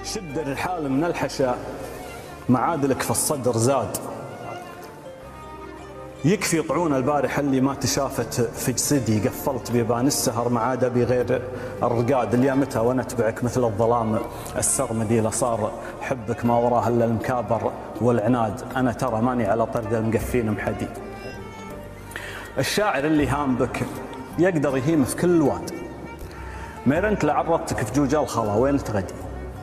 شد الرحال من الحشا معادلك في الصدر زاد. يكفي طعون البارحة اللي ما تشافت في جسدي، قفلت بيبان السهر ما عاد ابي غير الرقاد. اليامتها وانا اتبعك مثل الظلام السرمدي، لصار حبك ما وراه الا المكابر والعناد. انا ترى ماني على طرد المقفين محدي. الشاعر اللي هام بك يقدر يهيم في كل واد. ميرنت لعرضتك في جوج الخلا وين تغدي.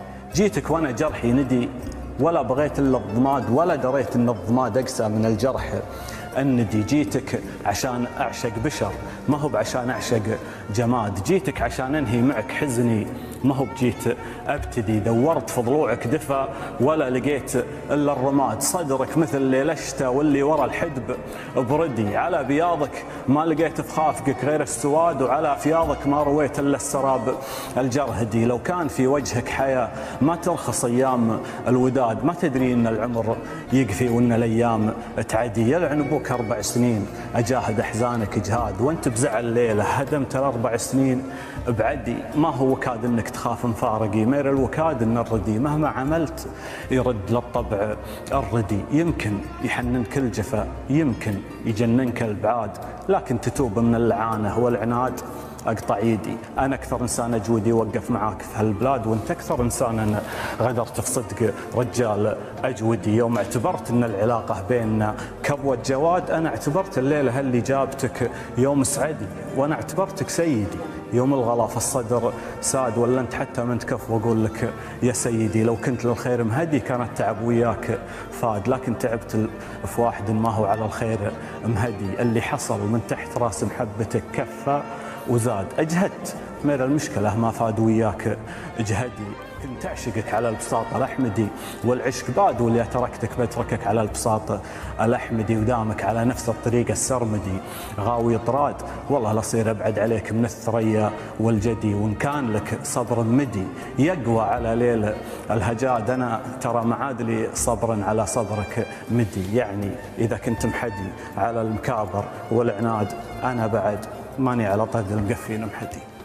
جيتك وانا جرحي ندي، ولا بغيت الا الضماد، ولا دريت ان الضماد اقسى من الجرح الندي. جيتك عشان اعشق بشر ما هو بعشان اعشق جماد. جيتك عشان انهي معك حزني ما هو بجيت ابتدي. دورت في ضلوعك دفا ولا لقيت الا الرماد. صدرك مثل ليل الشتاء واللي ورا الحدب بردي. على بياضك ما لقيت في خافقك غير السواد، وعلى فياضك ما رويت الا السراب الجرهدي. لو كان في وجهك حياة ما ترخص ايام الوداد. ما تدري ان العمر يقفي وان الايام تعدي. يلعن ابوك 4 سنين اجاهد احزانك جهاد، وانت بزعل ليله هدمت ال4 سنين بعدي. ما هو وكاد انك تخاف مفارقي، مير الوكاد ان الردي مهما عملت يرد للطبع الردي. يمكن يحننك الجفا يمكن يجننك البعاد، لكن تتوب من اللعانه والعناد اقطع يدي. انا اكثر انسان اجودي وقف معاك في هالبلاد، وانت اكثر انسان أنا غدرت في صدق رجال اجودي. يوم اعتبرت ان العلاقه بيننا كبوه جواد، انا اعتبرت الليله اللي جابتك يوم سعدي، وانا اعتبرتك سيدي. يوم الغلا في الصدر ساد، ولا انت حتى من تكف واقول لك يا سيدي. لو كنت للخير مهدي كان التعب وياك فاد، لكن تعبت في واحد ما هو على الخير مهدي. اللي حصل من تحت راس محبتك كفى وزاد. اجهدت مير المشكله ما فاد وياك اجهدي. كنت اعشقك على البساط الاحمدي، والعشق باد واللي تركتك بتركك على البساط الاحمدي. ودامك على نفس الطريق السرمدي غاوي طراد، والله لاصير ابعد عليك من الثريا والجدي. وان كان لك صبر مدي يقوى على ليل الهجاد، انا ترى معادلي صبرا على صبرك مدي. يعني اذا كنت محدي على المكابر والعناد، انا بعد ماني على طرد المقفين محدي.